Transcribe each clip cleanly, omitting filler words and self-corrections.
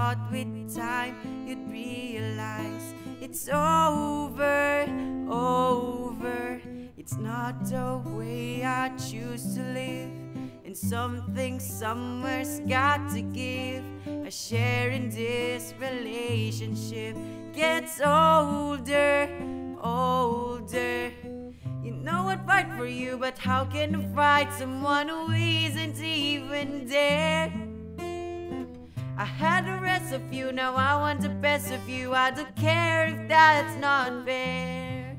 thought with time you'd realize it's over, over. It's not the way I choose to live, and something somewhere's got to give. A share in this relationship gets older, older. You know I'd fight for you, but how can I fight someone who isn't even there? I had the rest of you, now I want the best of you. I don't care if that's not fair,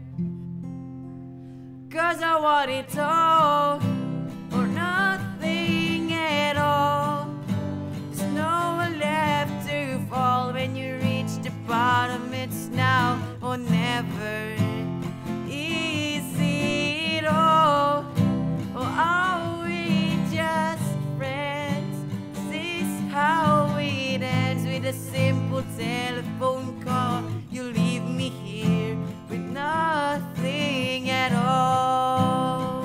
'cause I want it all or nothing at all. There's nowhere left to fall when you reach the bottom. It's now or never. Is it all, or are we just friends? Is this how it ends, with a simple telephone call? You leave me here with nothing at all.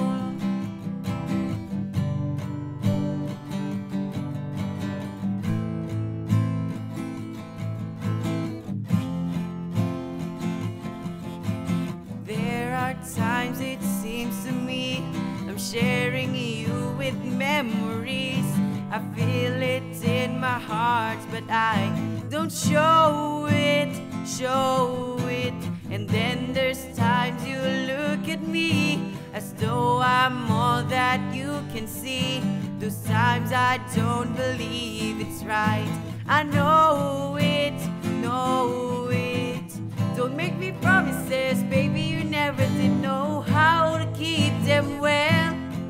There are times it seems to me I'm sharing you with memories. I feel it in my heart, but I don't show it, show it. And then there's times you look at me as though I'm all that you can see. Those times I don't believe it's right. I know it, know it. Don't make me promises, baby, you never did know how to keep them well.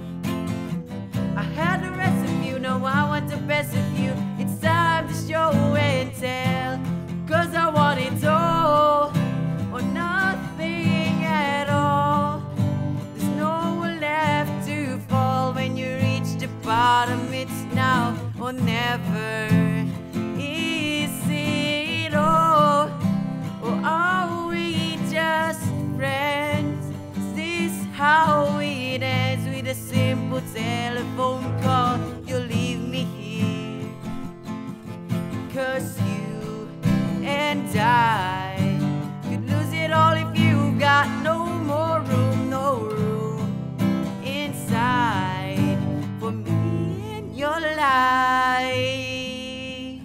I had the rest of you, now I want the best of you. It's time to show and tell, 'cause I want it all or nothing at all. There's nowhere left to fall when you reach the bottom. It's now or never. Is it all, or are we just friends? Is this how it ends, with a simple telephone call? You leave me here, 'cause you and I could lose it all if you got no more room, no room inside for me in your life.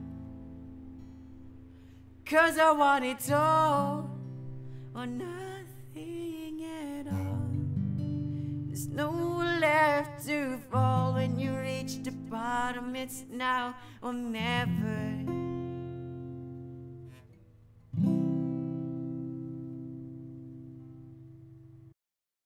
'Cause I want it all or nothing at all. There's nowhere left to fall when you reach the bottom. It's now or never.